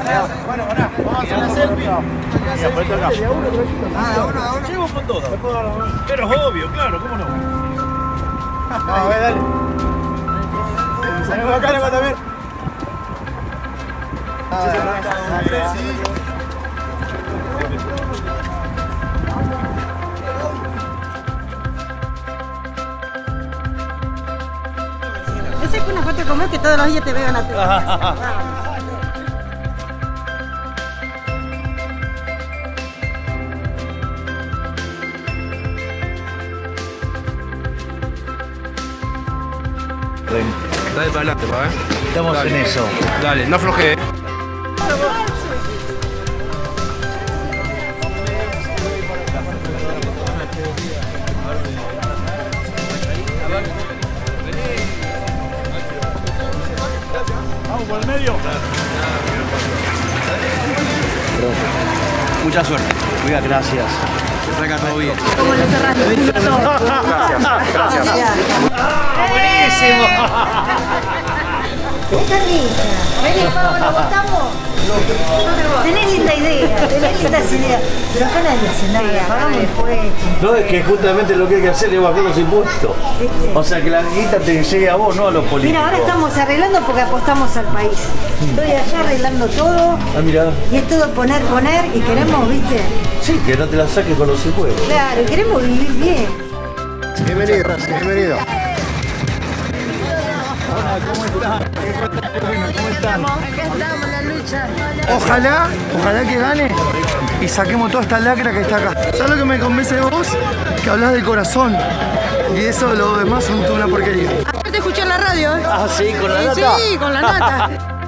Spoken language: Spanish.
Bueno, pará, vamos a hacer una selfie. Y después toca. Uno. Llevo con todo. Pero es obvio, claro, ¿cómo no? A ver, dale. Salimos acá, Nico, también. Esa es una foto como es que todos los días te veo en la tele. Dale para adelante, pa, Estamos dale. en eso. Dale, no afloje. Vamos por el medio. Mucha suerte. Oiga, gracias. Se saca todo bien. Como lo cerraste. Gracias. ¡Buenísimo! Está rica. Vení, Pablo, ¿lo votamos? Tenés linda idea, tenés lindas ideas. Pero acá nadie hace nada, pagamos impuestos. No, es que justamente lo que hay que hacer es bajar los impuestos. ¿Viste? O sea, que la guita te llegue a vos, no a los políticos. Mira, ahora estamos arreglando porque apostamos al país. Estoy allá arreglando todo. Ah, mira. Y es todo poner y queremos, ¿viste? Sí, que no te la saques con los impuestos. Claro, queremos vivir bien. Bienvenido, bienvenido. Hola, ¿cómo están? ¿Cómo están? Acá estamos en la lucha. Ojalá que gane y saquemos toda esta lacra que está acá. ¿Sabes lo que me convence de vos? Que hablas del corazón. Y eso, lo demás son toda una porquería. Ayer te escuché en la radio, ¿eh? Ah, sí, con la nata. Sí, con la nata.